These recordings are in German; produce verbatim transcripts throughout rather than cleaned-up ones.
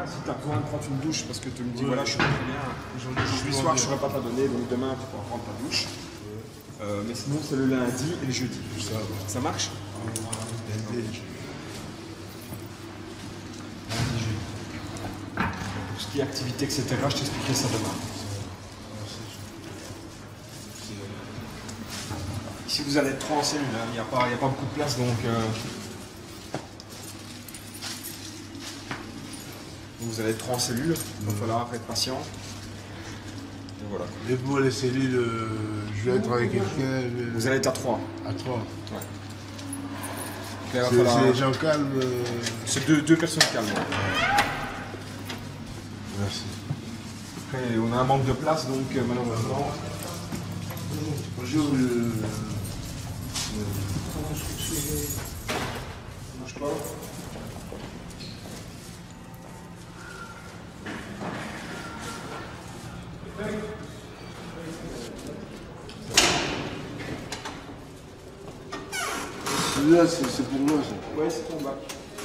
demain, si tu as besoin de prendre une douche, parce que tu me dis, ouais, voilà, je suis pas très bien, aujourd'hui soir, je ne saurais pas te donner, donc demain, tu pourras prendre ta douche. Euh, mais sinon, c'est le lundi et le jeudi. Ça, ouais. Ça marche? Lundi, jeudi. Pour ce qui est activité, et cetera, je t'expliquerai ça demain. Ici, vous allez être trois en cellule, hein. Il n'y a, a pas beaucoup de place, donc... Euh... Vous allez être trois en cellule, il va falloir être patient. Et voilà. Et pour les cellules, euh, je vais être avec quelqu'un. Euh... Vous allez être à trois. À trois. Ouais. C'est falloir... des gens calmes. Euh... C'est deux, deux personnes calmes. Merci. Après, on a un manque de place, donc euh, malheureusement. Bonjour. Le... Bouge pas. Celui-là, c'est pour moi, ça. Ouais, c'est ton bac.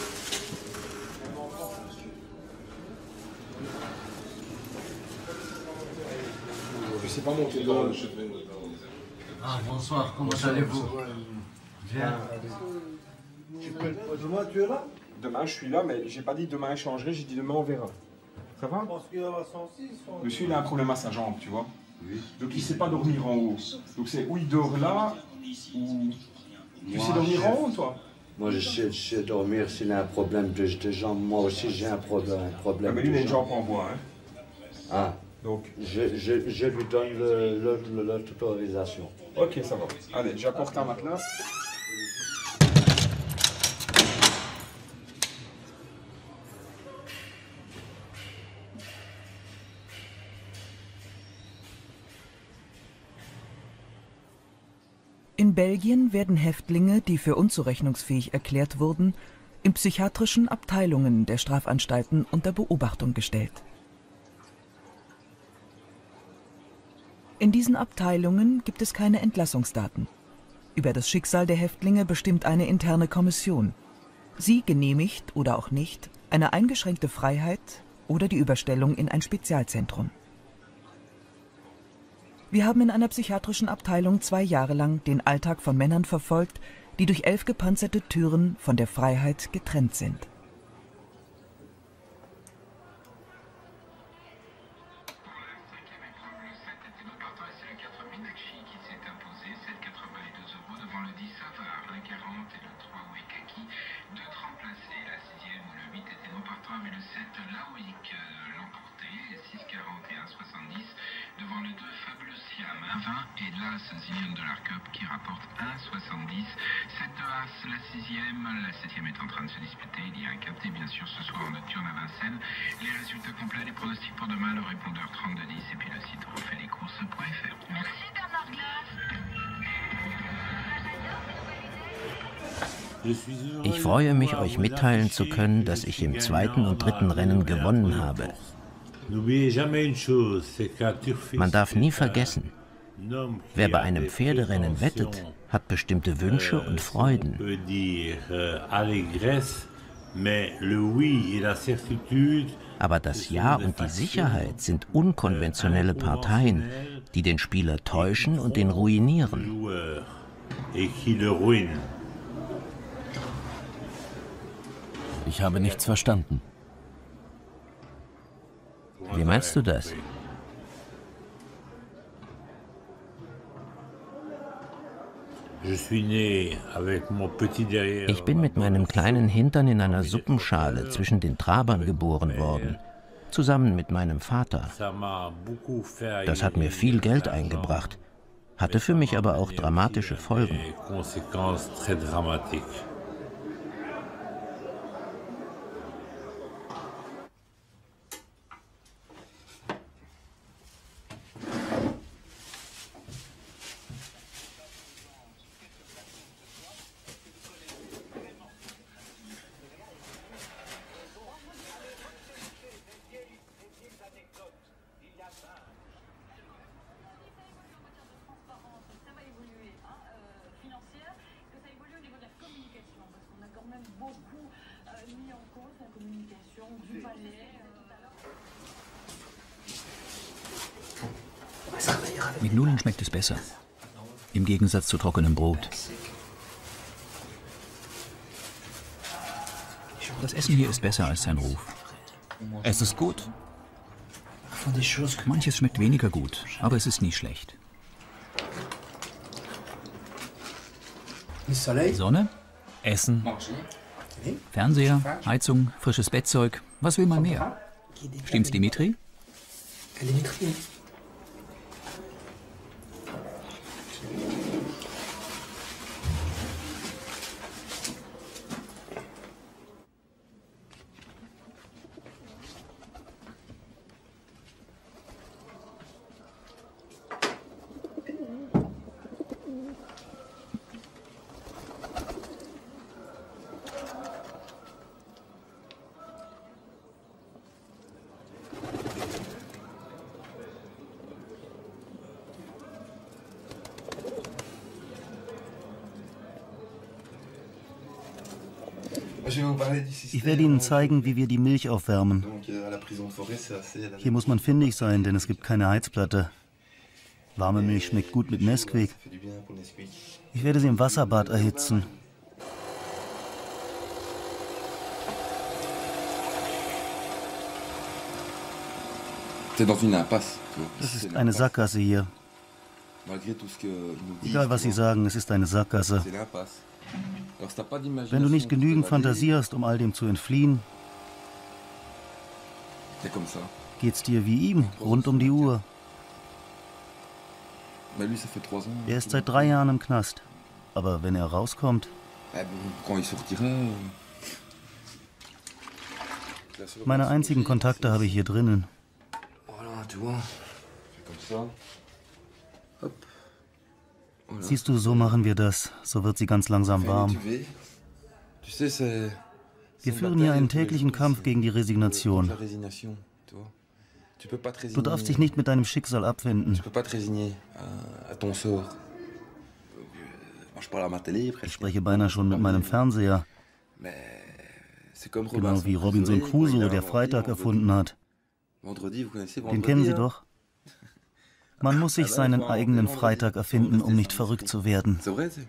Je sais pas monter dedans. Ah, bonsoir, comment allez-vous? Bien. Demain, tu es là? Demain, je suis là, mais j'ai pas dit demain échangerai, j'ai dit demain on verra. Ça va? Parce qu'il y a la cent six. Monsieur, il a un problème à sa jambe, tu vois. Oui. Donc il ne sait pas dormir en haut. Donc c'est où il dort là, ou... Tu sais dormir en haut, toi? Moi, je sais, je sais dormir s'il a un problème de, de jambes. Moi aussi, j'ai un problème, un problème ah, mais lui, il a une de jambe jambes. en bois, hein. Ah. Donc... Je, je, je lui donne l'autorisation. Ok, ça va. Allez, j'apporte un matelas. In Belgien werden Häftlinge, die für unzurechnungsfähig erklärt wurden, in psychiatrischen Abteilungen der Strafanstalten unter Beobachtung gestellt. In diesen Abteilungen gibt es keine Entlassungsdaten. Über das Schicksal der Häftlinge bestimmt eine interne Kommission. Sie genehmigt oder auch nicht eine eingeschränkte Freiheit oder die Überstellung in ein Spezialzentrum. Wir haben in einer psychiatrischen Abteilung zwei Jahre lang den Alltag von Männern verfolgt, die durch elf gepanzerte Türen von der Freiheit getrennt sind. Devant le deux fabuleux Siam, un vingt et l'As Zillion Dollar Cup qui rapporte un soixante-dix. Cette As, la sixième, la septième est en train de se disputer. Il y a un quintet bien sûr ce soir en nocturne à Vincennes. Les résultats complets, les pronostics pour demain, le répondeur trente-deux dix et puis le site refaitlescourses point F R. Merci Bernard Glass. Ich freue mich, euch mitteilen zu können, dass ich im zweiten und dritten Rennen gewonnen habe. Man darf nie vergessen, wer bei einem Pferderennen wettet, hat bestimmte Wünsche und Freuden. Aber das Ja und die Sicherheit sind unkonventionelle Parteien, die den Spieler täuschen und den ruinieren. Ich habe nichts verstanden. Wie meinst du das? Ich bin mit meinem kleinen Hintern in einer Suppenschale zwischen den Trabern geboren worden, zusammen mit meinem Vater. Das hat mir viel Geld eingebracht, hatte für mich aber auch dramatische Folgen. financière, que ça évolue au niveau de la communication, parce qu'on a quand même beaucoup Mit Nudeln schmeckt es besser. Im Gegensatz zu trockenem Brot. Das Essen hier ist besser als sein Ruf. Es ist gut. Manches schmeckt weniger gut, aber es ist nie schlecht. Sonne, Essen, Fernseher, Heizung, frisches Bettzeug. Was will man mehr? Stimmt's, Dimitri? Ich werde Ihnen zeigen, wie wir die Milch aufwärmen. Hier muss man findig sein, denn es gibt keine Heizplatte. Warme Milch schmeckt gut mit Nesquik. Ich werde sie im Wasserbad erhitzen. Das ist eine Sackgasse hier. Egal, was Sie sagen, es ist eine Sackgasse. Wenn du nicht genügend Fantasie hast, um all dem zu entfliehen, geht's dir wie ihm, rund um die Uhr. Er ist seit drei Jahren im Knast. Aber wenn er rauskommt... Meine einzigen Kontakte habe ich hier drinnen. Siehst du, so machen wir das. So wird sie ganz langsam warm. Wir führen hier einen täglichen Kampf gegen die Resignation. Du darfst dich nicht mit deinem Schicksal abwenden. Ich spreche beinahe schon mit meinem Fernseher. Genau wie Robinson Crusoe, der Freitag erfunden hat. Den kennen Sie doch. Man muss sich seinen eigenen Freitag erfinden, um nicht verrückt zu werden.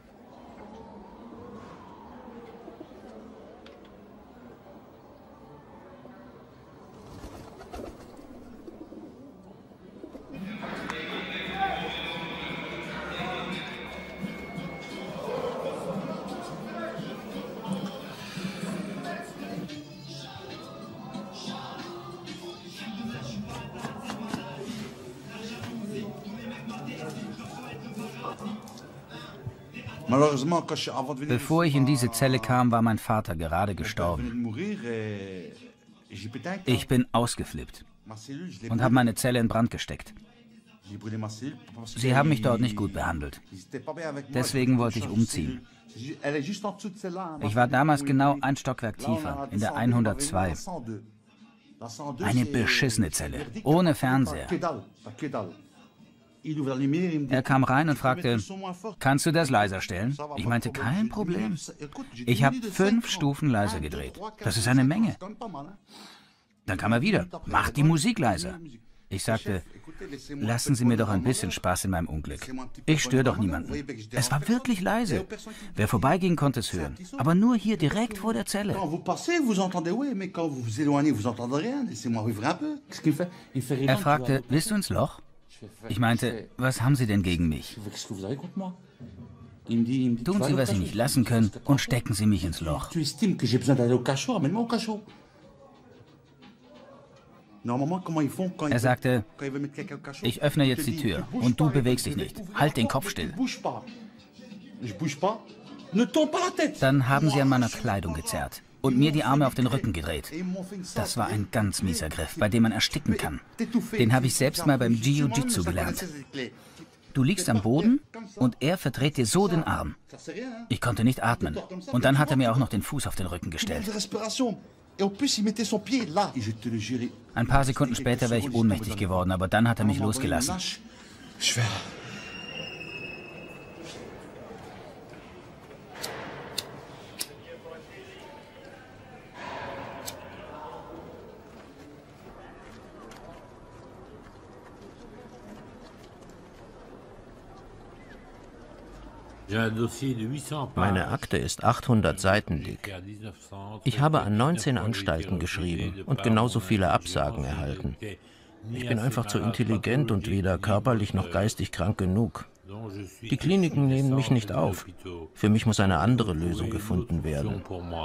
Bevor ich in diese Zelle kam, war mein Vater gerade gestorben. Ich bin ausgeflippt und habe meine Zelle in Brand gesteckt. Sie haben mich dort nicht gut behandelt. Deswegen wollte ich umziehen. Ich war damals genau ein Stockwerk tiefer, in der hundertzwei. Eine beschissene Zelle, ohne Fernseher. Er kam rein und fragte, kannst du das leiser stellen? Ich meinte, kein Problem. Ich habe fünf Stufen leiser gedreht. Das ist eine Menge. Dann kam er wieder, mach die Musik leiser. Ich sagte, lassen Sie mir doch ein bisschen Spaß in meinem Unglück. Ich störe doch niemanden. Es war wirklich leise. Wer vorbeiging, konnte es hören. Aber nur hier direkt vor der Zelle. Er fragte, willst du ins Loch? Ich meinte, was haben Sie denn gegen mich? Tun Sie, was Sie nicht lassen können, und stecken Sie mich ins Loch. Er sagte, ich öffne jetzt die Tür und du bewegst dich nicht. Halt den Kopf still. Dann haben sie an meiner Kleidung gezerrt und mir die Arme auf den Rücken gedreht. Das war ein ganz mieser Griff, bei dem man ersticken kann. Den habe ich selbst mal beim Jiu-Jitsu gelernt. Du liegst am Boden und er verdreht dir so den Arm. Ich konnte nicht atmen. Und dann hat er mir auch noch den Fuß auf den Rücken gestellt. Ein paar Sekunden später wäre ich ohnmächtig geworden, aber dann hat er mich losgelassen. Meine Akte ist achthundert Seiten dick. Ich habe an neunzehn Anstalten geschrieben und genauso viele Absagen erhalten. Ich bin einfach zu intelligent und weder körperlich noch geistig krank genug. Die Kliniken nehmen mich nicht auf. Für mich muss eine andere Lösung gefunden werden.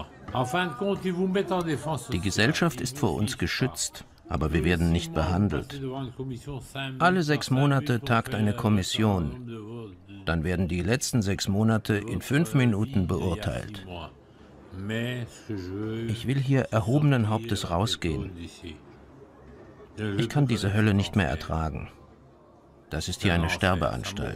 Die Gesellschaft ist vor uns geschützt, aber wir werden nicht behandelt. Alle sechs Monate tagt eine Kommission. Dann werden die letzten sechs Monate in fünf Minuten beurteilt. Ich will hier erhobenen Hauptes rausgehen. Ich kann diese Hölle nicht mehr ertragen. Das ist hier eine Sterbeanstalt.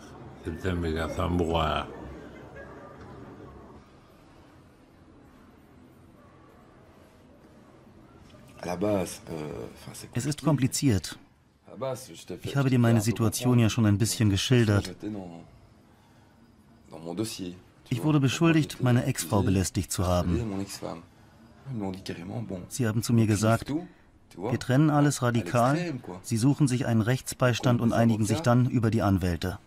Es ist kompliziert. Ich habe dir meine Situation ja schon ein bisschen geschildert. Ich wurde beschuldigt, meine Ex-Frau belästigt zu haben. Sie haben zu mir gesagt, wir trennen alles radikal, sie suchen sich einen Rechtsbeistand und einigen sich dann über die Anwälte.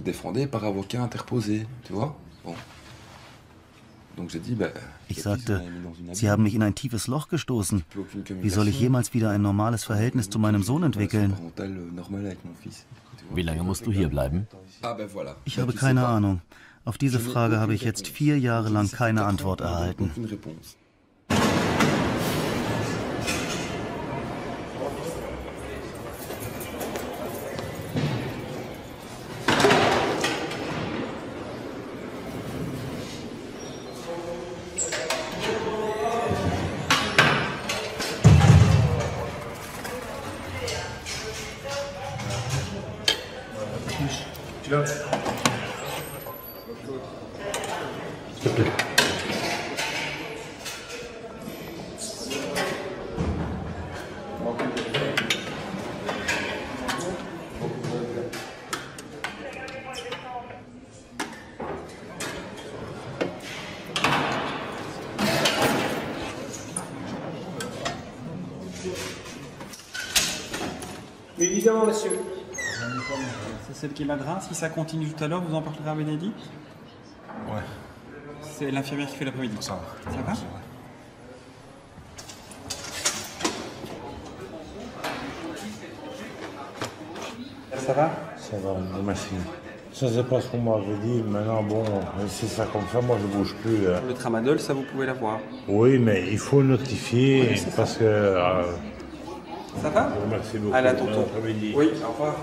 Ich sagte, sie haben mich in ein tiefes Loch gestoßen. Wie soll ich jemals wieder ein normales Verhältnis zu meinem Sohn entwickeln? Wie lange musst du hier bleiben? Ich habe keine Ahnung. Auf diese Frage habe ich jetzt vier Jahre lang keine Antwort erhalten. Évidemment, monsieur. C'est celle qui est madrin. Si ça continue tout à l'heure, vous en parlerez à Bénédicte? Ouais. C'est l'infirmière qui fait l'après-midi. Ça va. Ça va? Ça va? Ça va, merci. Ça, c'est pas ce qu'on m'avait dit. Maintenant, bon, si ça comme ça, moi, je bouge plus. Le tramadol, ça, vous pouvez l'avoir. Oui, mais il faut notifier oui, parce ça. que... Euh, ça va? Merci beaucoup. Allez, à tonton. Oui, au revoir.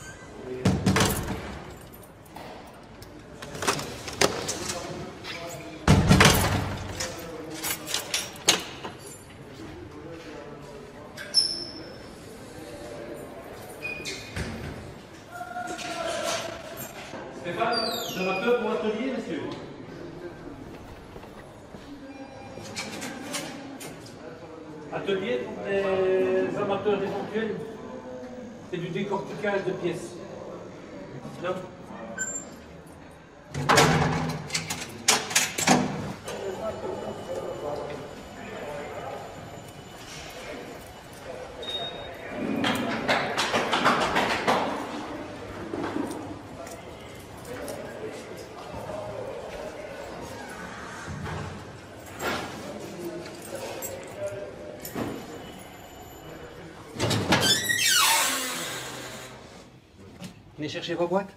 Atelier pour les amateurs éventuels, c'est du décortiquage de pièces. Non. Venez chercher vos boîtes.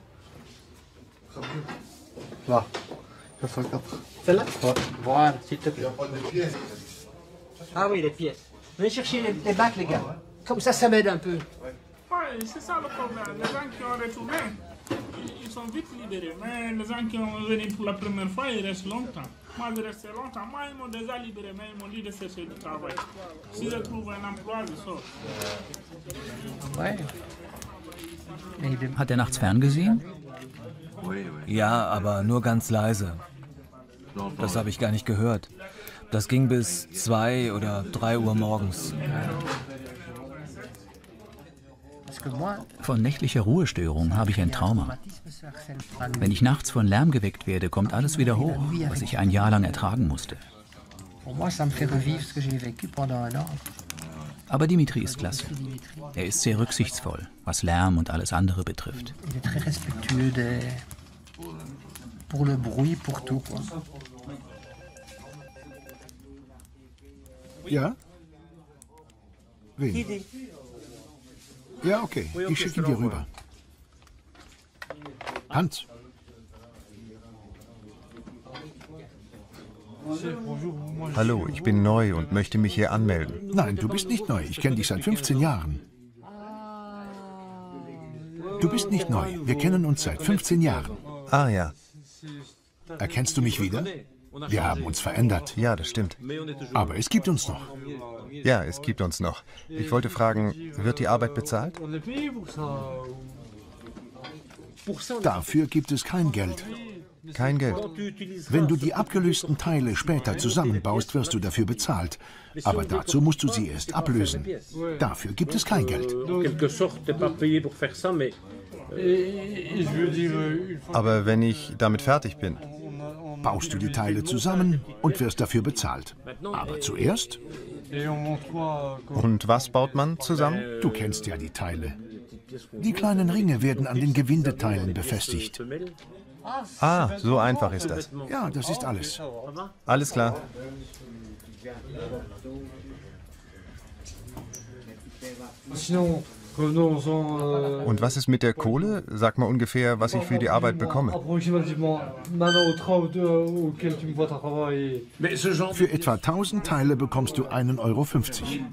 Là, il faut quatre. Celle-là? Ouais. Voilà, s'il te plaît. Il n'y a pas de pièces. Ah oui, les pièces. Venez chercher les, les bacs, les gars. Comme ça, ça m'aide un peu. Ouais, c'est ça le problème. Les gens qui ont retourné, ils sont vite libérés. Mais les gens qui ont venu pour la première fois, ils restent longtemps. Moi, je restais longtemps. Moi, ils m'ont déjà libéré, mais ils m'ont dit de chercher du travail. Si je trouve un emploi, je sors. Ouais. Hat er nachts ferngesehen? Ja, aber nur ganz leise. Das habe ich gar nicht gehört. Das ging bis zwei oder drei Uhr morgens. Von nächtlicher Ruhestörung habe ich ein Trauma. Wenn ich nachts von Lärm geweckt werde, kommt alles wieder hoch, was ich ein Jahr lang ertragen musste. Aber Dimitri ist klasse. Er ist sehr rücksichtsvoll, was Lärm und alles andere betrifft. pour le bruit, pour tout, quoi. Ja? Wen? Ja, okay. Ich schicke ihn dir rüber. Hans. Hallo, ich bin neu und möchte mich hier anmelden. Nein, du bist nicht neu. Ich kenne dich seit fünfzehn Jahren. Du bist nicht neu. Wir kennen uns seit fünfzehn Jahren. Ah ja. Erkennst du mich wieder? Wir haben uns verändert. Ja, das stimmt. Aber es gibt uns noch. Ja, es gibt uns noch. Ich wollte fragen, wird die Arbeit bezahlt? Dafür gibt es kein Geld. Kein Geld. Wenn du die abgelösten Teile später zusammenbaust, wirst du dafür bezahlt. Aber dazu musst du sie erst ablösen. Dafür gibt es kein Geld. Aber wenn ich damit fertig bin? Baust du die Teile zusammen und wirst dafür bezahlt. Aber zuerst? Und was baut man zusammen? Du kennst ja die Teile. Die kleinen Ringe werden an den Gewindeteilen befestigt. Ah, so einfach ist das. Ja, das ist alles. Alles klar. Und was ist mit der Kohle? Sag mal ungefähr, was ich für die Arbeit bekomme. Für etwa tausend Teile bekommst du einen Euro fünfzig.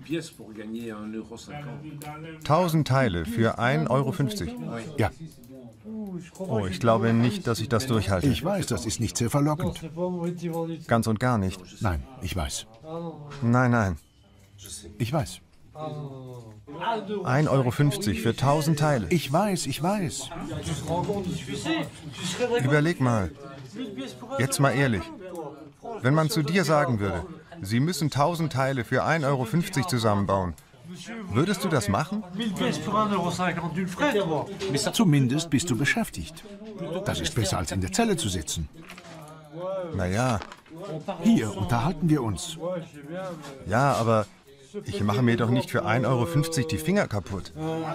tausend Teile für einen Euro fünfzig? Ja. Oh, ich glaube nicht, dass ich das durchhalte. Ich weiß, das ist nicht sehr verlockend. Ganz und gar nicht. Nein, ich weiß. Nein, nein. Ich weiß. ein Euro fünfzig für tausend Teile. Ich weiß, ich weiß. Überleg mal. Jetzt mal ehrlich. Wenn man zu dir sagen würde, Sie müssen tausend Teile für ein Euro fünfzig zusammenbauen, würdest du das machen? Zumindest bist du beschäftigt. Das ist besser, als in der Zelle zu sitzen. Na ja. Hier unterhalten wir uns. Ja, aber ich mache mir doch nicht für ein Euro fünfzig die Finger kaputt.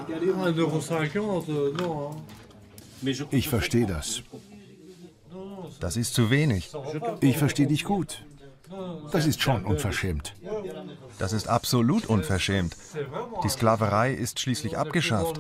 Ich verstehe das. Das ist zu wenig. Ich verstehe dich gut. Das ist schon unverschämt. Das ist absolut unverschämt. Die Sklaverei ist schließlich abgeschafft.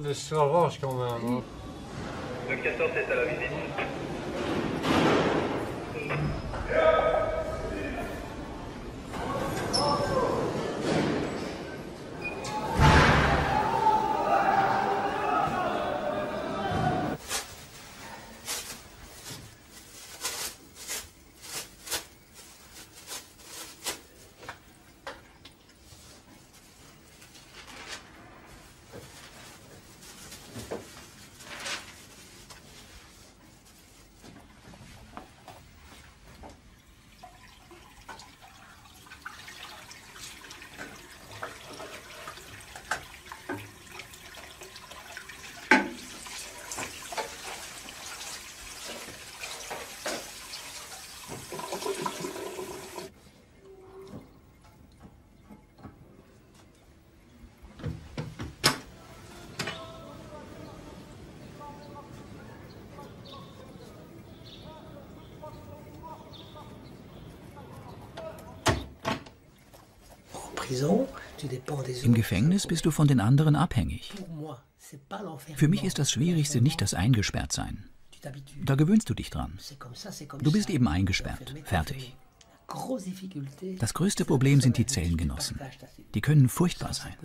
Im Gefängnis bist du von den anderen abhängig. Für mich ist das Schwierigste nicht das Eingesperrtsein. Da gewöhnst du dich dran. Du bist eben eingesperrt. Fertig. Das größte Problem sind die Zellengenossen. Die können furchtbar sein.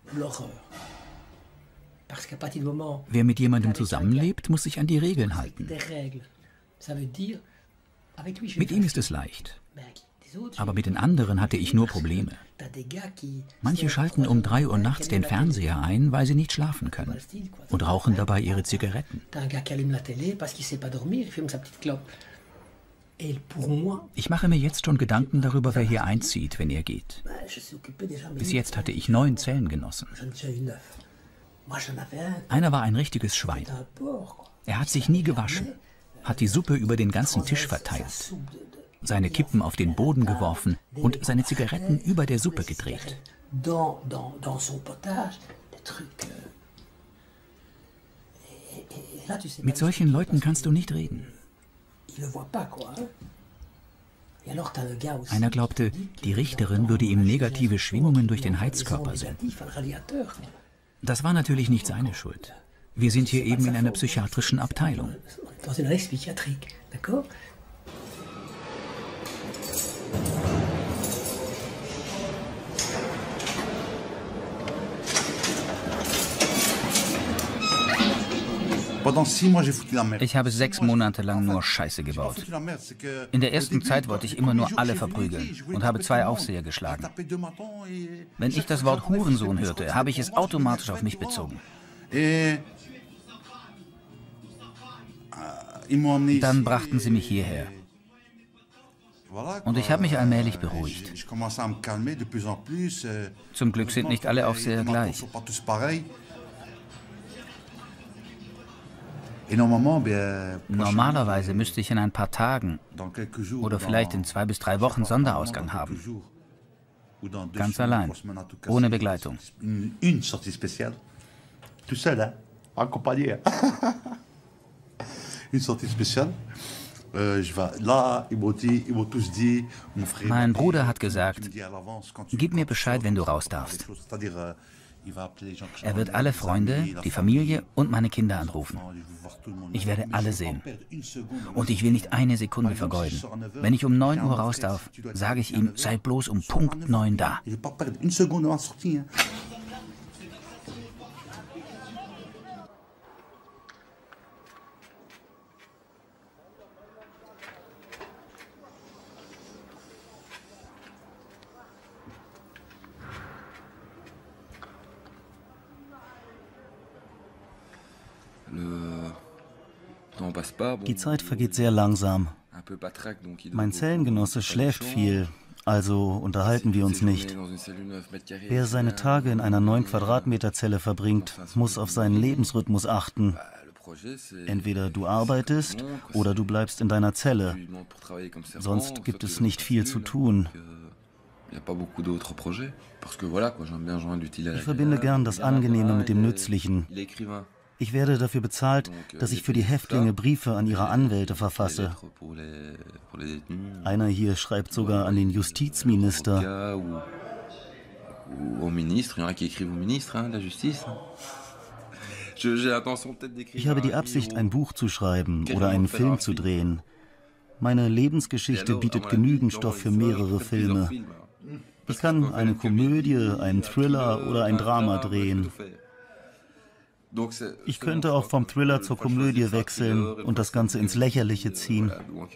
Wer mit jemandem zusammenlebt, muss sich an die Regeln halten. Mit ihm ist es leicht. Aber mit den anderen hatte ich nur Probleme. Manche schalten um drei Uhr nachts den Fernseher ein, weil sie nicht schlafen können. Und rauchen dabei ihre Zigaretten. Ich mache mir jetzt schon Gedanken darüber, wer hier einzieht, wenn er geht. Bis jetzt hatte ich neun Zellengenossen. Einer war ein richtiges Schwein. Er hat sich nie gewaschen, hat die Suppe über den ganzen Tisch verteilt, seine Kippen auf den Boden geworfen und seine Zigaretten über der Suppe gedreht. Mit solchen Leuten kannst du nicht reden. Einer glaubte, die Richterin würde ihm negative Schwingungen durch den Heizkörper senden. Das war natürlich nicht seine Schuld. Wir sind hier eben in einer psychiatrischen Abteilung. Ich habe sechs Monate lang nur Scheiße gebaut. In der ersten Zeit wollte ich immer nur alle verprügeln und habe zwei Aufseher geschlagen. Wenn ich das Wort Hurensohn hörte, habe ich es automatisch auf mich bezogen. Dann brachten sie mich hierher. Und ich habe mich allmählich beruhigt. Zum Glück sind nicht alle Aufseher gleich. Normalerweise müsste ich in ein paar Tagen oder vielleicht in zwei bis drei Wochen Sonderausgang haben. Ganz allein, ohne Begleitung. Mein Bruder hat gesagt, gib mir Bescheid, wenn du raus darfst. Er wird alle Freunde, die Familie und meine Kinder anrufen. Ich werde alle sehen. Und ich will nicht eine Sekunde vergeuden. Wenn ich um neun Uhr raus darf, sage ich ihm, sei bloß um Punkt neun da. Die Zeit vergeht sehr langsam. Mein Zellengenosse schläft viel, also unterhalten wir uns nicht. Wer seine Tage in einer neun Quadratmeter Zelle verbringt, muss auf seinen Lebensrhythmus achten. Entweder du arbeitest oder du bleibst in deiner Zelle. Sonst gibt es nicht viel zu tun. Ich verbinde gern das Angenehme mit dem Nützlichen. Ich werde dafür bezahlt, dass ich für die Häftlinge Briefe an ihre Anwälte verfasse. Einer hier schreibt sogar an den Justizminister. Ich habe die Absicht, ein Buch zu schreiben oder einen Film zu drehen. Meine Lebensgeschichte bietet genügend Stoff für mehrere Filme. Ich kann eine Komödie, einen Thriller oder ein Drama drehen. Ich könnte auch vom Thriller zur Komödie wechseln und das Ganze ins Lächerliche ziehen.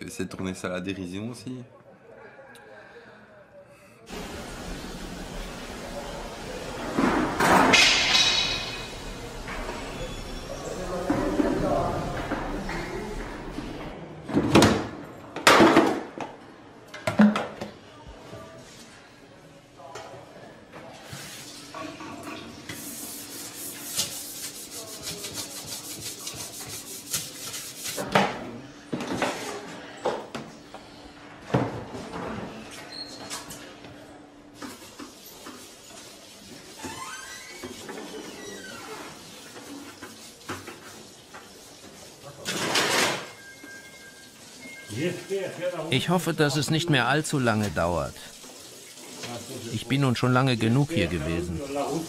Ich hoffe, dass es nicht mehr allzu lange dauert. Ich bin nun schon lange genug hier gewesen.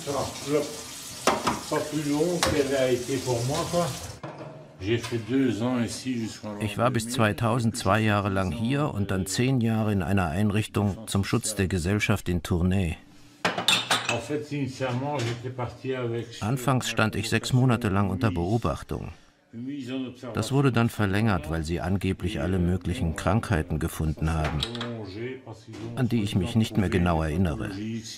Ich war bis zweitausend zwei Jahre lang hier und dann zehn Jahre in einer Einrichtung zum Schutz der Gesellschaft in Tournai. Anfangs stand ich sechs Monate lang unter Beobachtung. Das wurde dann verlängert, weil sie angeblich alle möglichen Krankheiten gefunden haben, an die ich mich nicht mehr genau erinnere.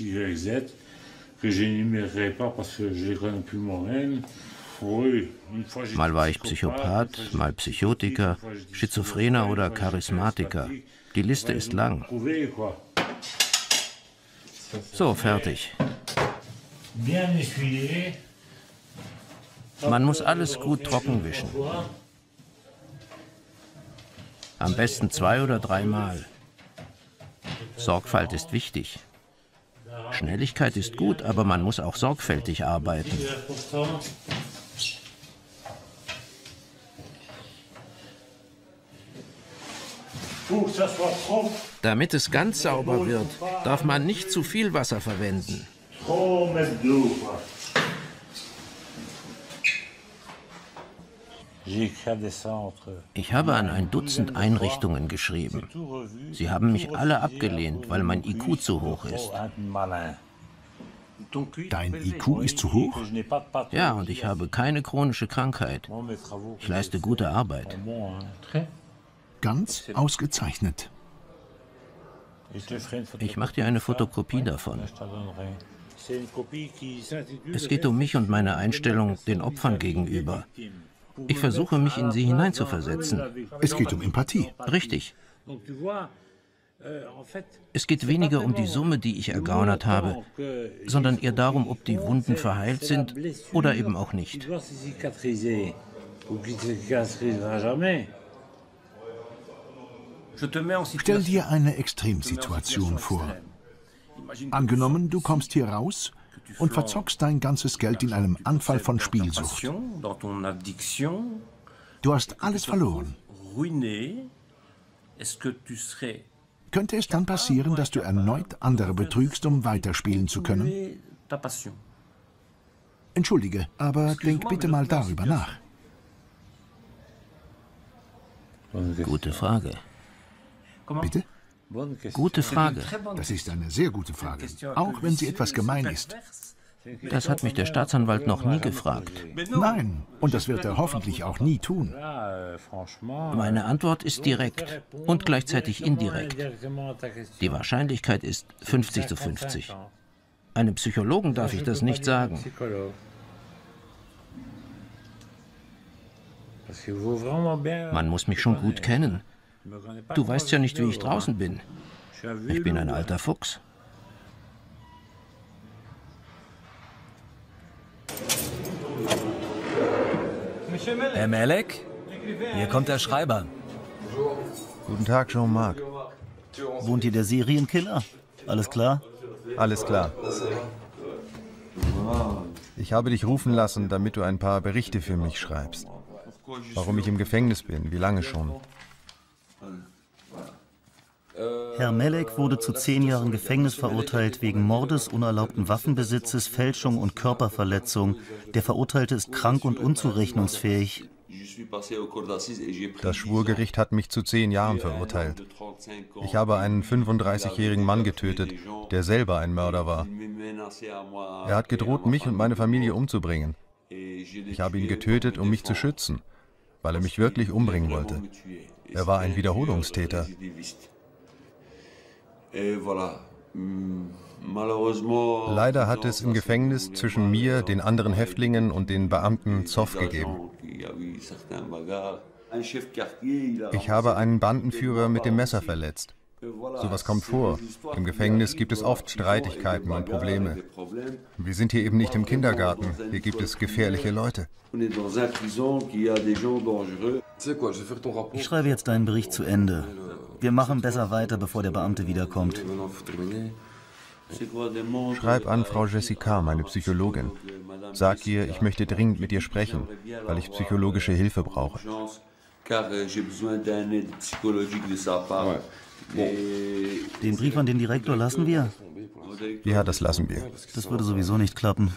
Mal war ich Psychopath, mal Psychotiker, Schizophrener oder Charismatiker. Die Liste ist lang. So, fertig. Man muss alles gut trocken wischen. Am besten zwei oder dreimal. Sorgfalt ist wichtig. Schnelligkeit ist gut, aber man muss auch sorgfältig arbeiten. Damit es ganz sauber wird, darf man nicht zu viel Wasser verwenden. Ich habe an ein Dutzend Einrichtungen geschrieben. Sie haben mich alle abgelehnt, weil mein I Q zu hoch ist. Dein I Q ist zu hoch? Ja, und ich habe keine chronische Krankheit. Ich leiste gute Arbeit. Ganz ausgezeichnet. Ich mache dir eine Fotokopie davon. Es geht um mich und meine Einstellung den Opfern gegenüber. Ich versuche, mich in sie hineinzuversetzen. Es geht um Empathie. Richtig. Es geht weniger um die Summe, die ich ergaunert habe, sondern eher darum, ob die Wunden verheilt sind oder eben auch nicht. Stell dir eine Extremsituation vor. Angenommen, du kommst hier raus und verzockst dein ganzes Geld in einem Anfall von Spielsucht. Du hast alles verloren. Könnte es dann passieren, dass du erneut andere betrügst, um weiterspielen zu können? Entschuldige, aber denk bitte mal darüber nach. Gute Frage. Bitte? Gute Frage. Das ist eine sehr gute Frage, auch wenn sie etwas gemein ist. Das hat mich der Staatsanwalt noch nie gefragt. Nein, und das wird er hoffentlich auch nie tun. Meine Antwort ist direkt und gleichzeitig indirekt. Die Wahrscheinlichkeit ist fünfzig zu fünfzig. Einem Psychologen darf ich das nicht sagen. Man muss mich schon gut kennen. Du weißt ja nicht, wie ich draußen bin. Ich bin ein alter Fuchs. Herr Melek, hier kommt der Schreiber. Guten Tag, Jean-Marc. Wohnt hier der Serienkiller? Alles klar? Alles klar. Ich habe dich rufen lassen, damit du ein paar Berichte für mich schreibst. Warum ich im Gefängnis bin, wie lange schon. Herr Melek wurde zu zehn Jahren Gefängnis verurteilt wegen Mordes, unerlaubten Waffenbesitzes, Fälschung und Körperverletzung. Der Verurteilte ist krank und unzurechnungsfähig. Das Schwurgericht hat mich zu zehn Jahren verurteilt. Ich habe einen fünfunddreißigjährigen Mann getötet, der selber ein Mörder war. Er hat gedroht, mich und meine Familie umzubringen. Ich habe ihn getötet, um mich zu schützen, weil er mich wirklich umbringen wollte. Er war ein Wiederholungstäter. Leider hat es im Gefängnis zwischen mir, den anderen Häftlingen und den Beamten Zoff gegeben. Ich habe einen Bandenführer mit dem Messer verletzt. Sowas kommt vor. Im Gefängnis gibt es oft Streitigkeiten und Probleme. Wir sind hier eben nicht im Kindergarten. Hier gibt es gefährliche Leute. Ich schreibe jetzt deinen Bericht zu Ende. Wir machen besser weiter, bevor der Beamte wiederkommt. Schreib an Frau Jessica, meine Psychologin. Sag ihr, ich möchte dringend mit ihr sprechen, weil ich psychologische Hilfe brauche. Den Brief an den Direktor lassen wir? Ja, das lassen wir. Das würde sowieso nicht klappen.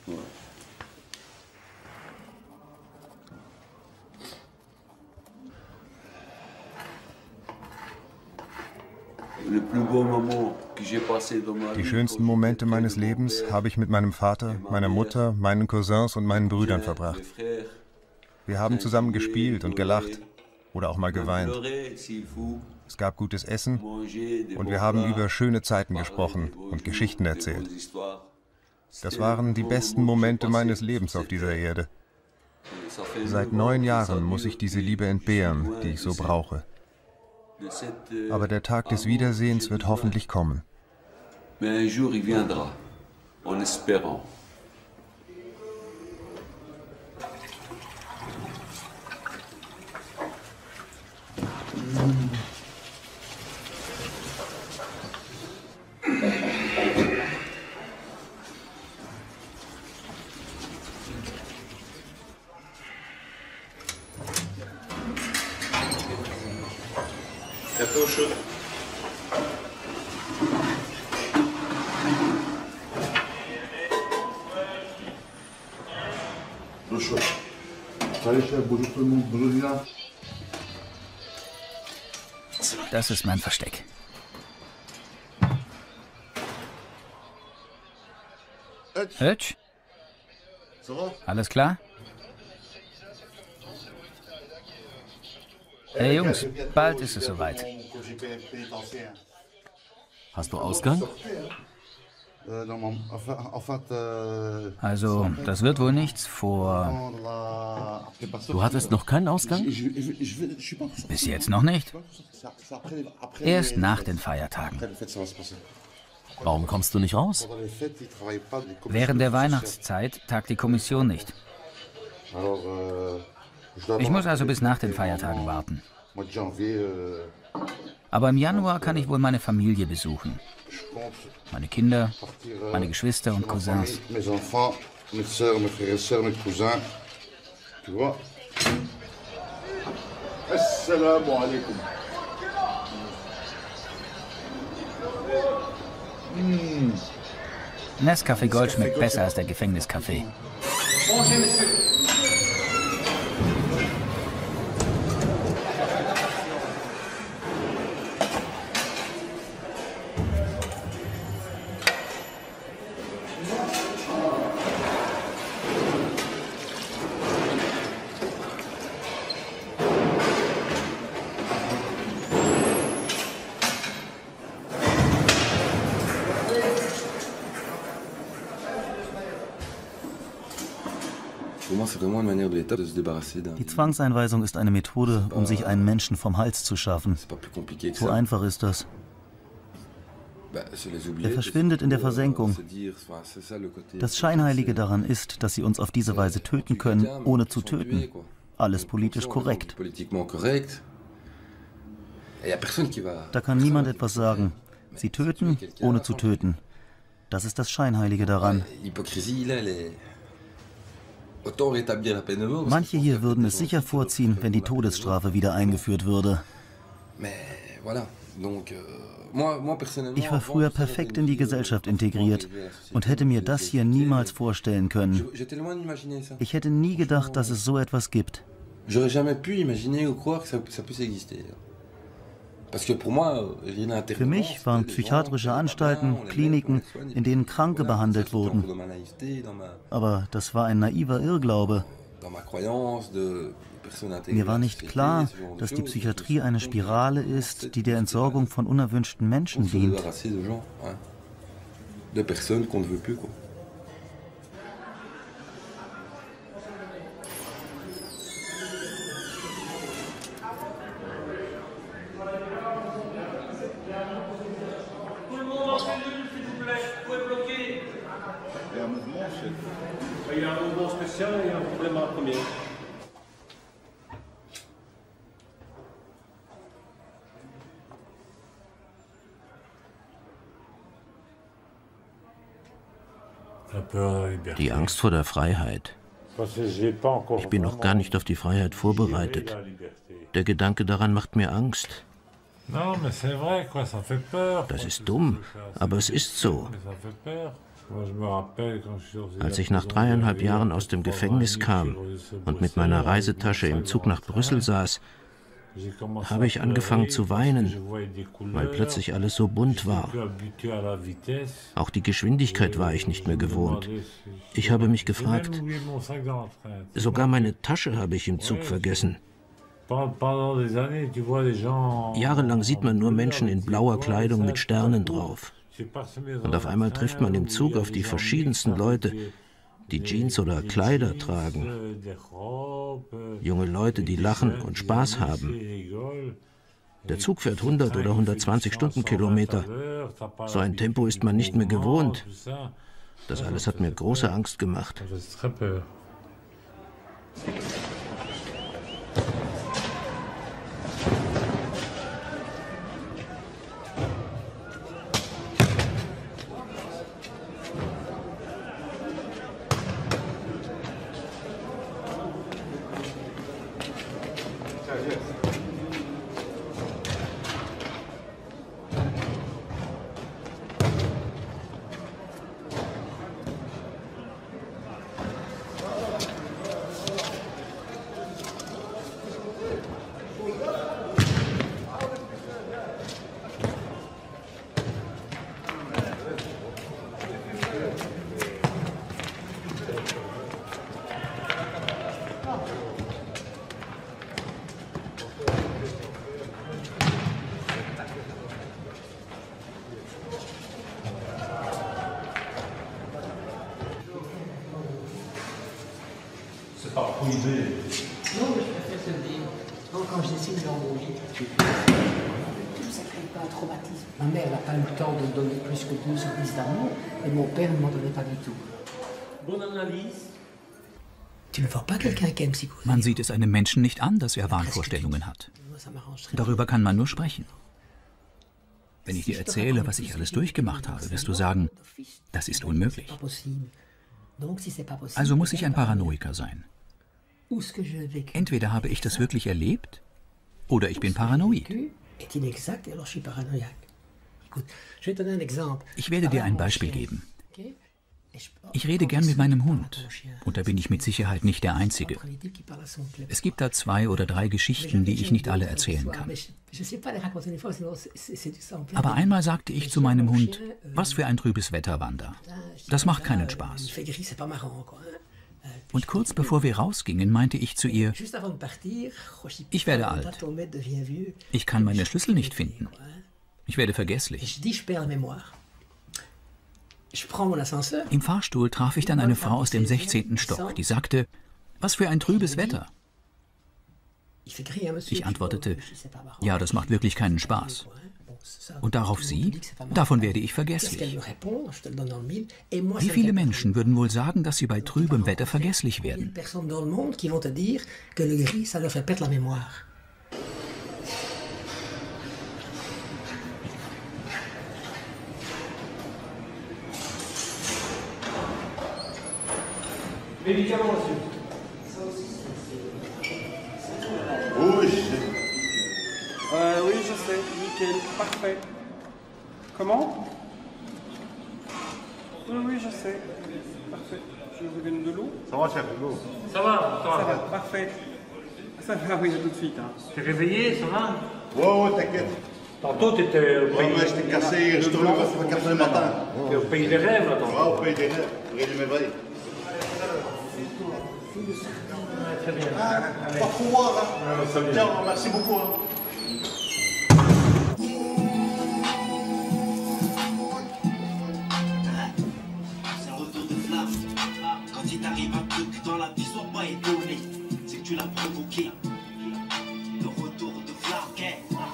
Die schönsten Momente meines Lebens habe ich mit meinem Vater, meiner Mutter, meinen Cousins und meinen Brüdern verbracht. Wir haben zusammen gespielt und gelacht oder auch mal geweint. Es gab gutes Essen und wir haben über schöne Zeiten gesprochen und Geschichten erzählt. Das waren die besten Momente meines Lebens auf dieser Erde. Seit neun Jahren muss ich diese Liebe entbehren, die ich so brauche. Aber der Tag des Wiedersehens wird hoffentlich kommen. Das ist mein Versteck. Hutch? Alles klar? Hey Jungs, bald ist es soweit. Hast du Ausgang? Also, das wird wohl nichts vor... Du hattest noch keinen Ausgang? Bis jetzt noch nicht. Erst nach den Feiertagen. Warum kommst du nicht raus? Während der Weihnachtszeit tagt die Kommission nicht. Ich muss also bis nach den Feiertagen warten. Aber im Januar kann ich wohl meine Familie besuchen. Meine Kinder, meine Geschwister und Cousins. Assalamu alaikum. Nescafé Gold schmeckt besser als der Gefängniskaffee. Die Zwangseinweisung ist eine Methode, um sich einen Menschen vom Hals zu schaffen. So einfach ist das. Er verschwindet in der Versenkung. Das Scheinheilige daran ist, dass sie uns auf diese Weise töten können, ohne zu töten. Alles politisch korrekt. Da kann niemand etwas sagen. Sie töten, ohne zu töten. Das ist das Scheinheilige daran. Manche hier würden es sicher vorziehen, wenn die Todesstrafe wieder eingeführt würde. Ich war früher perfekt in die Gesellschaft integriert und hätte mir das hier niemals vorstellen können. Ich hätte nie gedacht, dass es so etwas gibt. Für mich waren psychiatrische Anstalten, Kliniken, in denen Kranke behandelt wurden. Aber das war ein naiver Irrglaube. Mir war nicht klar, dass die Psychiatrie eine Spirale ist, die der Entsorgung von unerwünschten Menschen dient. Die Angst vor der Freiheit. Ich bin noch gar nicht auf die Freiheit vorbereitet. Der Gedanke daran macht mir Angst. Das ist dumm, aber es ist so. Als ich nach dreieinhalb Jahren aus dem Gefängnis kam und mit meiner Reisetasche im Zug nach Brüssel saß, habe ich angefangen zu weinen, weil plötzlich alles so bunt war. Auch die Geschwindigkeit war ich nicht mehr gewohnt. Ich habe mich gefragt, sogar meine Tasche habe ich im Zug vergessen. Jahrelang sieht man nur Menschen in blauer Kleidung mit Sternen drauf. Und auf einmal trifft man im Zug auf die verschiedensten Leute, die Jeans oder Kleider tragen. Junge Leute, die lachen und Spaß haben. Der Zug fährt hundert oder hundertzwanzig Stundenkilometer. So ein Tempo ist man nicht mehr gewohnt. Das alles hat mir große Angst gemacht. Man sieht es einem Menschen nicht an, dass er Wahnvorstellungen hat. Darüber kann man nur sprechen. Wenn ich dir erzähle, was ich alles durchgemacht habe, wirst du sagen, das ist unmöglich. Also muss ich ein Paranoiker sein. Entweder habe ich das wirklich erlebt, oder ich bin paranoid. Ich werde dir ein Beispiel geben. Ich rede gern mit meinem Hund, und da bin ich mit Sicherheit nicht der Einzige. Es gibt da zwei oder drei Geschichten, die ich nicht alle erzählen kann. Aber einmal sagte ich zu meinem Hund, was für ein trübes Wetter, Wanda. Das macht keinen Spaß. Und kurz bevor wir rausgingen, meinte ich zu ihr, ich werde alt. Ich kann meine Schlüssel nicht finden. Ich werde vergesslich. Im Fahrstuhl traf ich dann eine Frau aus dem sechzehnten Stock, die sagte, was für ein trübes Wetter. Ich antwortete, ja, das macht wirklich keinen Spaß. Und darauf sie, davon werde ich vergesslich. Wie viele Menschen würden wohl sagen, dass sie bei trübem Wetter vergesslich werden? Médicaments, monsieur. Oui. Euh, oui, je sais. Nickel. Parfait. Comment? Oui, oui, je sais. Parfait. Je vous donne de l'eau. Ça va, chef, de l'eau. Ça va, ça va. Ça va, parfait. Ça va, oui, tout de suite. Hein. T'es réveillé, ça va? Ouais, ouais, t'inquiète. Tantôt, t'étais au pays... Ouais, j'étais cassé, je te lance à quatre heures du matin. T'es au pays des rêves, là, tantôt. Ouais, au pays des rêves. Regarde mes veilles. Très bien. Ah, pas pour moi, hein. Tiens, merci beaucoup. Hein. C'est un retour de flamme. Quand il t'arrive un truc dans la vie, sois pas étonné. C'est que tu l'as provoqué. Le retour de flamme.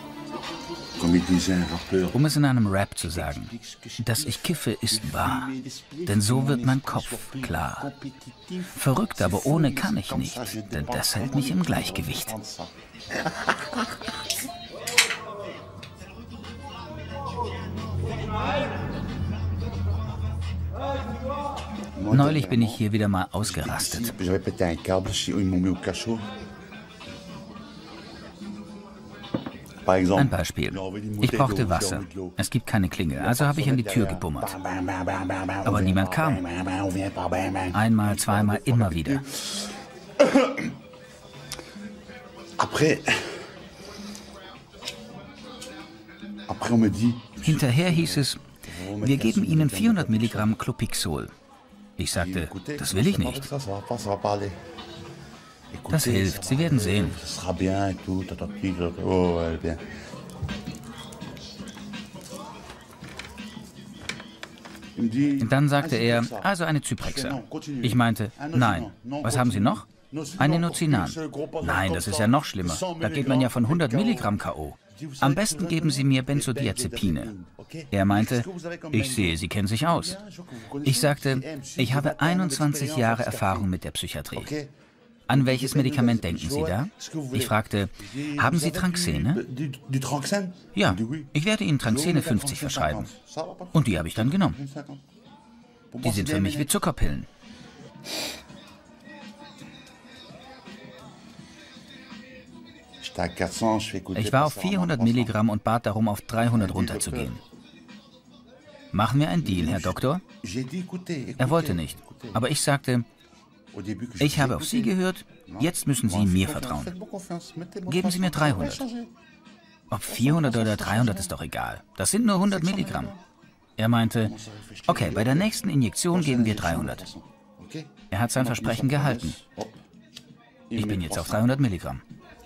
Um es in einem Rap zu sagen, dass ich kiffe, ist wahr, denn so wird mein Kopf klar. Verrückt, aber ohne kann ich nicht, denn das hält mich im Gleichgewicht. Neulich bin ich hier wieder mal ausgerastet. Ein Beispiel. Ich brauchte Wasser. Es gibt keine Klingel, also habe ich an die Tür gebummert. Aber niemand kam. Einmal, zweimal, immer wieder. Hinterher hieß es, wir geben Ihnen vierhundert Milligramm Clopixol. Ich sagte, das will ich nicht. Das hilft, Sie werden sehen. Und dann sagte er, also eine Zyprexa. Ich meinte, nein. Was haben Sie noch? Eine Nozinan. Nein, das ist ja noch schlimmer. Da geht man ja von hundert Milligramm K O Am besten geben Sie mir Benzodiazepine. Er meinte, ich sehe, Sie kennen sich aus. Ich sagte, ich habe einundzwanzig Jahre Erfahrung mit der Psychiatrie. An welches Medikament denken Sie da? Ich fragte, haben Sie Tranxene? Ja, ich werde Ihnen Tranxene fünfzig verschreiben. Und die habe ich dann genommen. Die sind für mich wie Zuckerpillen. Ich war auf vierhundert Milligramm und bat darum, auf dreihundert runterzugehen. Machen wir einen Deal, Herr Doktor? Er wollte nicht, aber ich sagte, ich habe auf Sie gehört, jetzt müssen Sie mir vertrauen. Geben Sie mir dreihundert. Ob vierhundert oder dreihundert ist doch egal. Das sind nur hundert Milligramm. Er meinte, okay, bei der nächsten Injektion geben wir dreihundert. Er hat sein Versprechen gehalten. Ich bin jetzt auf dreihundert Milligramm.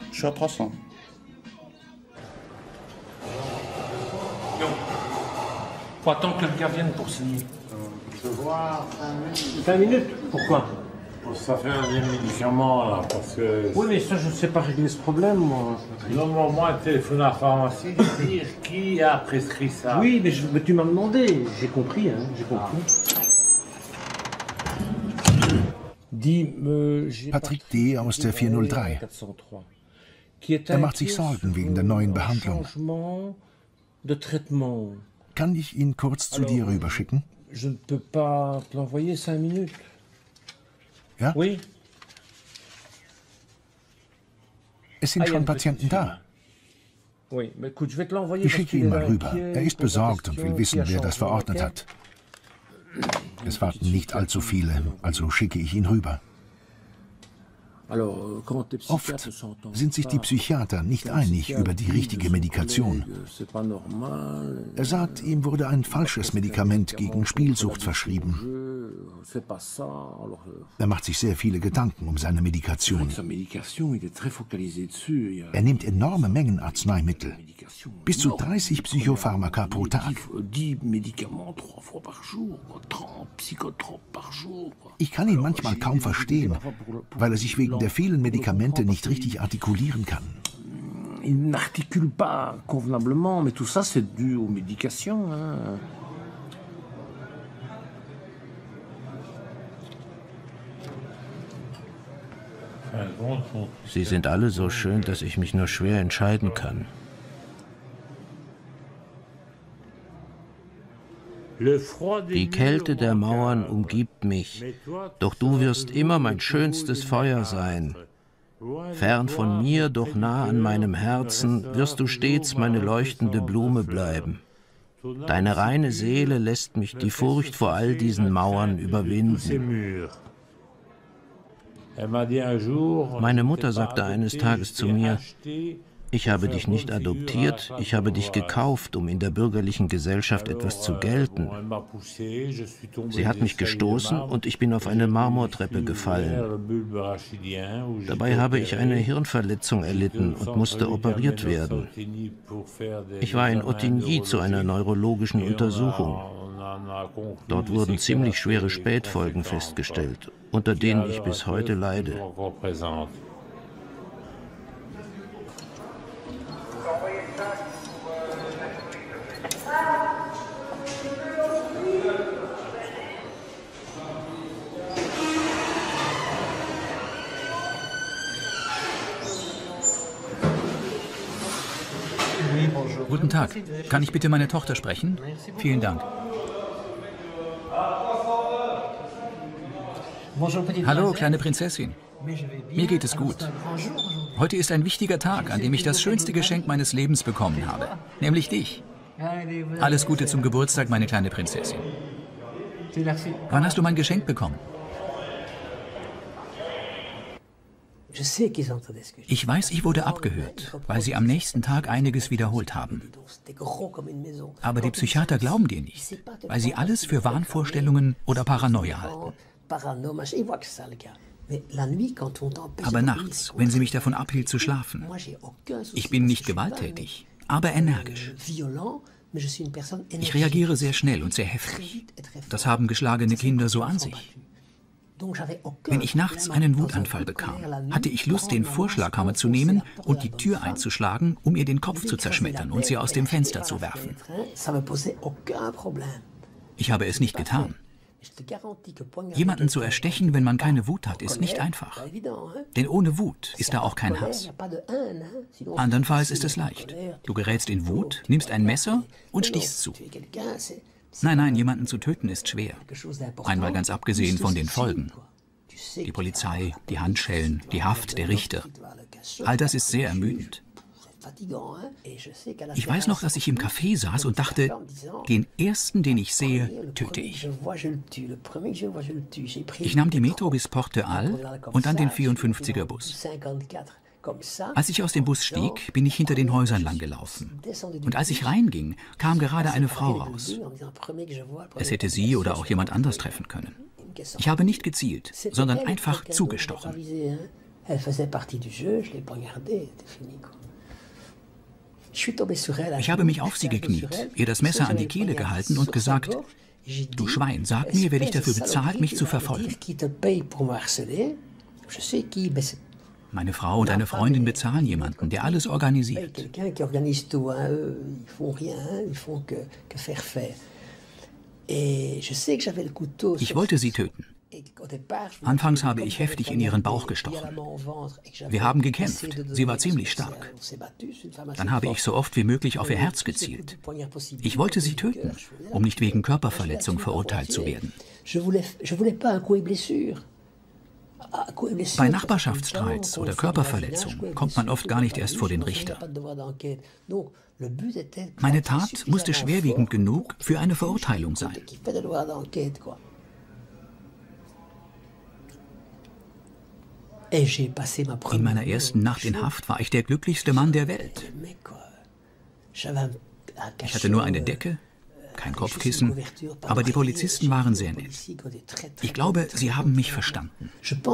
Faut attendre que le gars vienne pour signer. cinq minutes. Pourquoi? Ça fait des médicaments là, parce que... Oui, mais ça, je ne sais pas régler ce problème, moi. Non, moi, moi téléphone à la pharmacie, dire qui a prescrit ça. Oui, mais, je, mais tu m'as demandé. J'ai compris, hein, j'ai compris. Die, äh, Patrick D. aus der vierhundertdrei. Er macht sich Sorgen wegen der neuen Behandlung. Kann ich ihn kurz zu dir rüberschicken? Je ne peux pas te l'envoyer cinq minutes. Ja? Oui. Es sind schon Patienten da. Oui, mais écoute, je vais te l'envoyer. Ich schicke ihn mal rüber. Er ist besorgt und will wissen, wer das verordnet hat. Es warten nicht allzu viele, also schicke ich ihn rüber. Oft sind sich die Psychiater nicht einig über die richtige Medikation. Er sagt, ihm wurde ein falsches Medikament gegen Spielsucht verschrieben. Er macht sich sehr viele Gedanken um seine Medikation. Er nimmt enorme Mengen Arzneimittel, bis zu dreißig Psychopharmaka pro Tag. Ich kann ihn manchmal kaum verstehen, weil er sich wegen der vielen Medikamente nicht richtig artikulieren kann. Il n'articule pas convenablement, mais tout ça c'est dû aux médications. Hein. Sie sind alle so schön, dass ich mich nur schwer entscheiden kann. Die Kälte der Mauern umgibt mich, doch du wirst immer mein schönstes Feuer sein. Fern von mir, doch nah an meinem Herzen, wirst du stets meine leuchtende Blume bleiben. Deine reine Seele lässt mich die Furcht vor all diesen Mauern überwinden. Meine Mutter sagte eines Tages zu mir, ich habe dich nicht adoptiert, ich habe dich gekauft, um in der bürgerlichen Gesellschaft etwas zu gelten. Sie hat mich gestoßen und ich bin auf eine Marmortreppe gefallen. Dabei habe ich eine Hirnverletzung erlitten und musste operiert werden. Ich war in Ottigny zu einer neurologischen Untersuchung. Dort wurden ziemlich schwere Spätfolgen festgestellt, unter denen ich bis heute leide. Guten Tag. Kann ich bitte meine Tochter sprechen? Vielen Dank. Hallo, kleine Prinzessin. Mir geht es gut. Heute ist ein wichtiger Tag, an dem ich das schönste Geschenk meines Lebens bekommen habe. Nämlich dich. Alles Gute zum Geburtstag, meine kleine Prinzessin. Wann hast du mein Geschenk bekommen? Ich weiß, ich wurde abgehört, weil sie am nächsten Tag einiges wiederholt haben. Aber die Psychiater glauben dir nicht, weil sie alles für Wahnvorstellungen oder Paranoia halten. Aber nachts, wenn sie mich davon abhielt zu schlafen, ich bin nicht gewalttätig, aber energisch. Ich reagiere sehr schnell und sehr heftig. Das haben geschlagene Kinder so an sich. Wenn ich nachts einen Wutanfall bekam, hatte ich Lust, den Vorschlaghammer zu nehmen und die Tür einzuschlagen, um ihr den Kopf zu zerschmettern und sie aus dem Fenster zu werfen. Ich habe es nicht getan. Jemanden zu erstechen, wenn man keine Wut hat, ist nicht einfach. Denn ohne Wut ist da auch kein Hass. Andernfalls ist es leicht. Du gerätst in Wut, nimmst ein Messer und stichst zu. Nein, nein, jemanden zu töten ist schwer. Einmal ganz abgesehen von den Folgen. Die Polizei, die Handschellen, die Haft, der Richter. All das ist sehr ermüdend. Ich weiß noch, dass ich im Café saß und dachte, den ersten, den ich sehe, töte ich. Ich nahm die Metro bis Porte Al und dann den vierundfünfziger Bus. Als ich aus dem Bus stieg, bin ich hinter den Häusern lang gelaufen. Und als ich reinging, kam gerade eine Frau raus. Es hätte sie oder auch jemand anders treffen können. Ich habe nicht gezielt, sondern einfach zugestochen. Ich habe mich auf sie gekniet, ihr das Messer an die Kehle gehalten und gesagt, Du Schwein, sag mir, wer dich dafür bezahlt, mich zu verfolgen. Meine Frau und eine Freundin bezahlen jemanden, der alles organisiert. Ich wollte sie töten. Anfangs habe ich heftig in ihren Bauch gestochen. Wir haben gekämpft. Sie war ziemlich stark. Dann habe ich so oft wie möglich auf ihr Herz gezielt. Ich wollte sie töten, um nicht wegen Körperverletzung verurteilt zu werden. Bei Nachbarschaftsstreits oder Körperverletzung kommt man oft gar nicht erst vor den Richter. Meine Tat musste schwerwiegend genug für eine Verurteilung sein. In meiner ersten Nacht in Haft war ich der glücklichste Mann der Welt. Ich hatte nur eine Decke, kein Kopfkissen, aber die Polizisten waren sehr nett. Ich glaube, sie haben mich verstanden.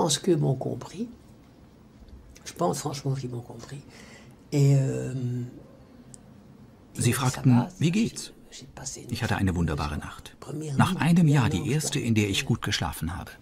Sie fragten, wie geht's? Ich hatte eine wunderbare Nacht. Nach einem Jahr die erste, in der ich gut geschlafen habe.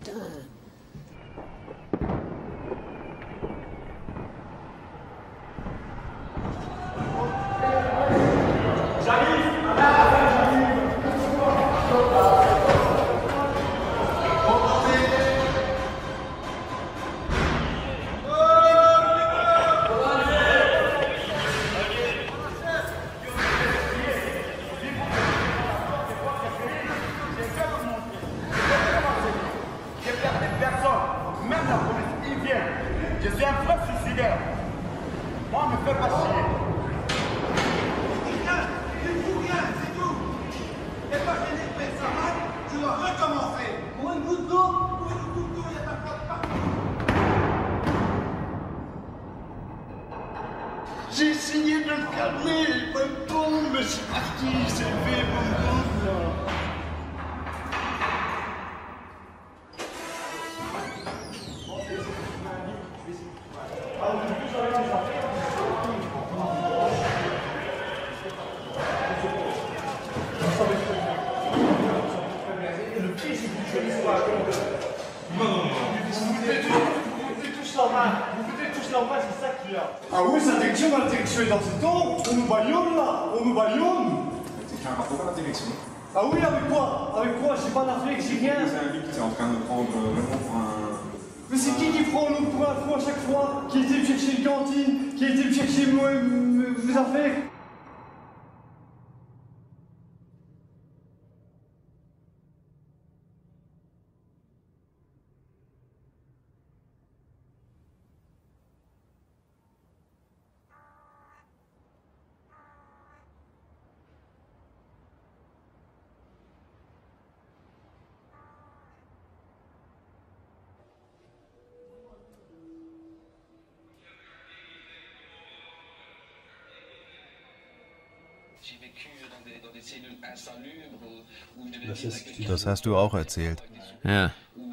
J'ai essayé de le calmer, pas de tombe, mais c'est parti, c'est levé, mon gars. Le pied, c'est plus joli sur la corde. Non, non, non. Vous foutez tous en main. Vous foutez tous en main, c'est ça qu'il y a. Ah oui, sa direction, la direction est dans ce temps. On nous baillonne là, on nous baillonne. Tu as un rapport à la direction? Ah oui, avec quoi? Avec quoi? J'ai pas d'affaire, j'ai rien. Tu es en train de prendre vraiment pour un... Mais c'est qui qui prend l'autre pour un fou à chaque fois? Qui a été me chercher une cantine? Qui a été me chercher moi, mes affaires? Das hast du auch erzählt. Ja.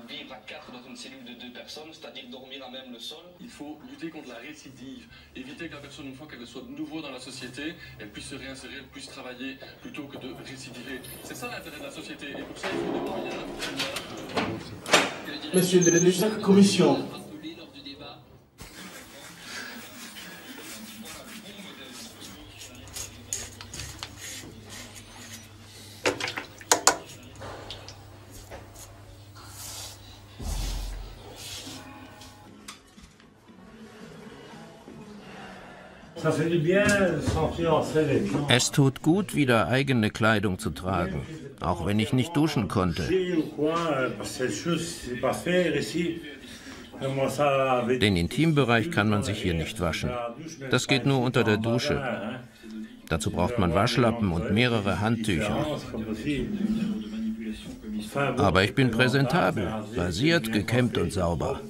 Il faut lutter contre la récidive, éviter que la personne, une fois qu'elle soit de nouveau dans la société, elle puisse se réinsérer, elle puisse travailler plutôt que de récidiver. C'est ça l'intérêt de la société, et pour ça il faut des moyens. Monsieur de chaque commission. Es tut gut, wieder eigene Kleidung zu tragen, auch wenn ich nicht duschen konnte. Den Intimbereich kann man sich hier nicht waschen. Das geht nur unter der Dusche. Dazu braucht man Waschlappen und mehrere Handtücher. Aber ich bin präsentabel, rasiert, gekämmt und sauber.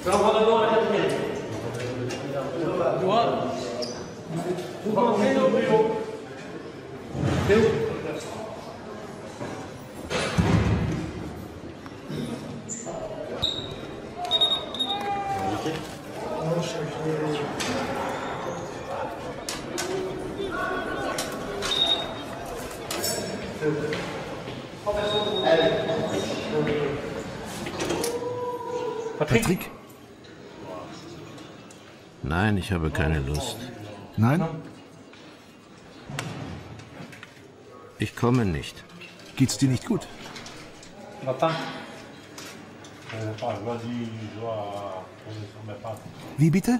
Patrick? Nein, ich habe keine Lust. Nein? Ich komme nicht. Geht's dir nicht gut? Wie bitte?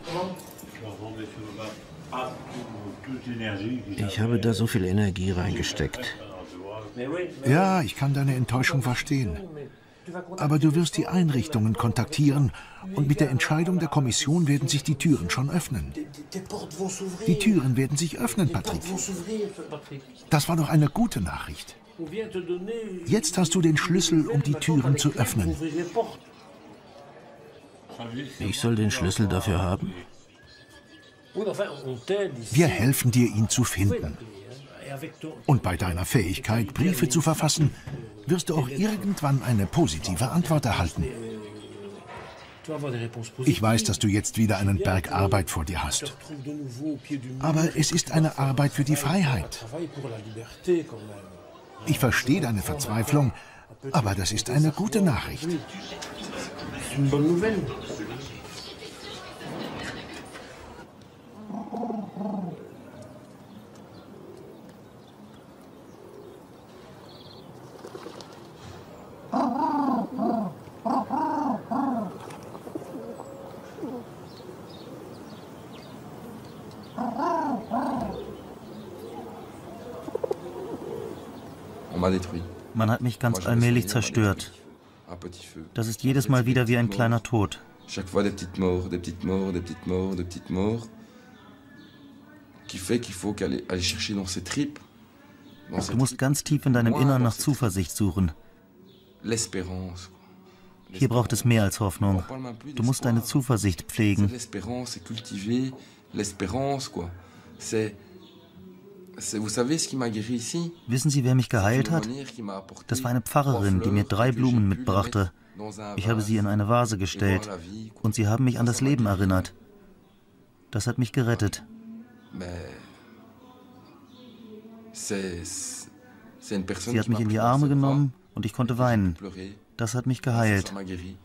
Ich habe da so viel Energie reingesteckt. Ja, ich kann deine Enttäuschung verstehen. Aber du wirst die Einrichtungen kontaktieren und mit der Entscheidung der Kommission werden sich die Türen schon öffnen. Die Türen werden sich öffnen, Patrick. Das war doch eine gute Nachricht. Jetzt hast du den Schlüssel, um die Türen zu öffnen. Ich soll den Schlüssel dafür haben? Wir helfen dir, ihn zu finden. Und bei deiner Fähigkeit, Briefe zu verfassen, wirst du auch irgendwann eine positive Antwort erhalten. Ich weiß, dass du jetzt wieder einen Berg Arbeit vor dir hast. Aber es ist eine Arbeit für die Freiheit. Ich verstehe deine Verzweiflung, aber das ist eine gute Nachricht. Man hat mich ganz allmählich zerstört. Das ist jedes Mal wieder wie ein kleiner Tod. Du musst ganz tief in deinem Innern nach Zuversicht suchen. Hier braucht es mehr als Hoffnung. Du musst deine Zuversicht pflegen. Wissen Sie, wer mich geheilt hat? Das war eine Pfarrerin, die mir drei Blumen mitbrachte. Ich habe sie in eine Vase gestellt und sie haben mich an das Leben erinnert. Das hat mich gerettet. Sie hat mich in die Arme genommen und ich konnte weinen. Das hat mich geheilt.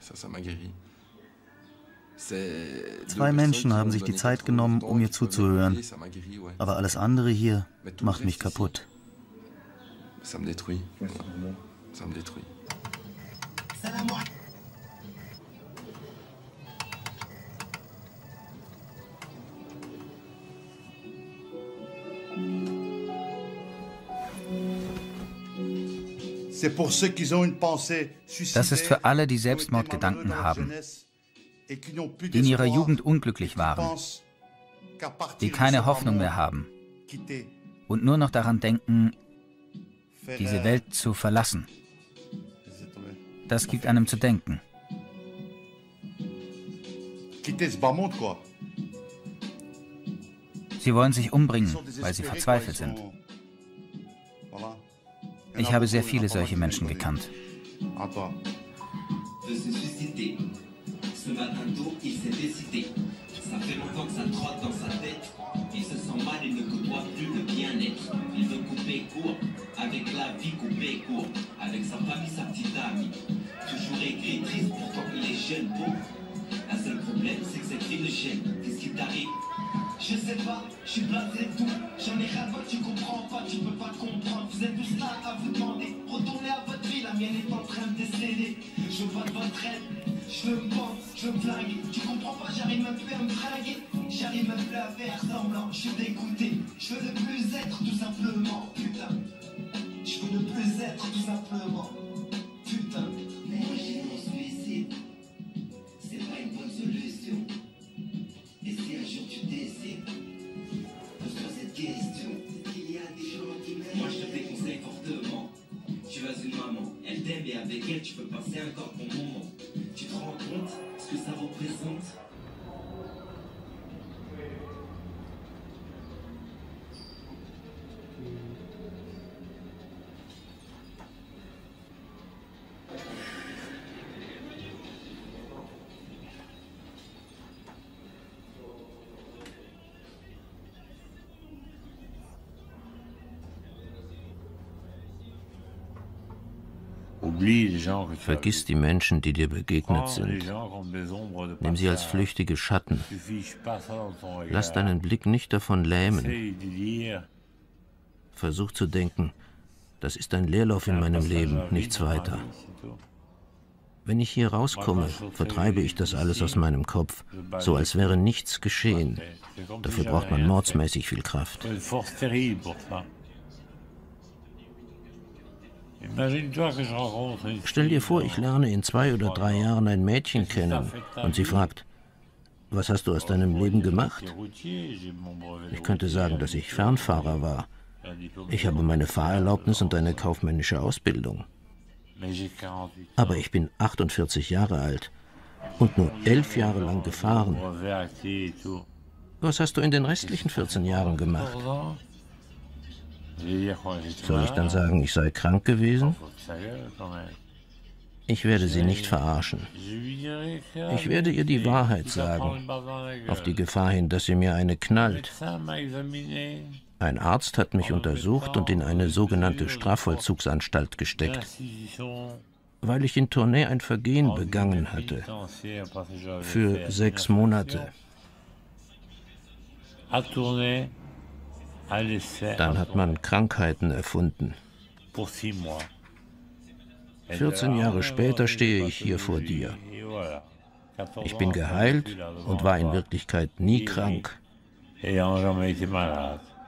Zwei Menschen haben sich die Zeit genommen, um mir zuzuhören. Aber alles andere hier macht mich kaputt. Das ist für alle, die Selbstmordgedanken haben, die in ihrer Jugend unglücklich waren, die keine Hoffnung mehr haben und nur noch daran denken, diese Welt zu verlassen. Das gibt einem zu denken. Sie wollen sich umbringen, weil sie verzweifelt sind. Ich habe sehr viele solche Menschen gekannt. Ce matin tôt, il s'est décidé. Ça fait longtemps que ça trotte dans sa tête. Il se sent mal et ne côtoie plus le bien-être. Il veut couper court, avec la vie couper court. Avec sa famille, sa petite amie. Toujours aigri, triste, pourtant il est jeune, beau. Un seul problème, c'est que cette vie le gêne. Qu'est-ce qui t'arrive? Je sais pas, je suis blasé de tout. J'en ai ras pas, tu comprends pas, tu peux pas comprendre. Vous êtes tous là à vous demander. Retournez à votre vie, la mienne est en train de décéder. Je veux pas de votre aide. Je veux me pendre, je veux me flinguer. Tu comprends pas, j'arrive même plus à me flinguer. J'arrive même plus à faire semblant. Je suis dégoûté. Je veux ne plus être tout simplement. Putain. Je veux ne plus être tout simplement. Putain. Mais j'ai mon suicide. C'est pas une bonne solution. Et si un jour tu décides, pose-toi cette question. Il y a des gens qui m'aiment. Moi je te déconseille fortement. Tu as une maman, elle t'aime et avec elle tu peux passer un corps bon moment. Tu te rends compte, ce que ça représente? Vergiss die Menschen, die dir begegnet sind. Nimm sie als flüchtige Schatten. Lass deinen Blick nicht davon lähmen. Versuch zu denken, das ist ein Leerlauf in meinem Leben, nichts weiter. Wenn ich hier rauskomme, vertreibe ich das alles aus meinem Kopf, so als wäre nichts geschehen. Dafür braucht man mordsmäßig viel Kraft. Stell dir vor, ich lerne in zwei oder drei Jahren ein Mädchen kennen und sie fragt, was hast du aus deinem Leben gemacht? Ich könnte sagen, dass ich Fernfahrer war. Ich habe meine Fahrerlaubnis und eine kaufmännische Ausbildung. Aber ich bin achtundvierzig Jahre alt und nur elf Jahre lang gefahren. Was hast du in den restlichen vierzehn Jahren gemacht? Soll ich dann sagen, ich sei krank gewesen? Ich werde sie nicht verarschen. Ich werde ihr die Wahrheit sagen, auf die Gefahr hin, dass sie mir eine knallt. Ein Arzt hat mich untersucht und in eine sogenannte Strafvollzugsanstalt gesteckt, weil ich in Tournai ein Vergehen begangen hatte. Für sechs Monate. Dann hat man Krankheiten erfunden. vierzehn Jahre später stehe ich hier vor dir. Ich bin geheilt und war in Wirklichkeit nie krank.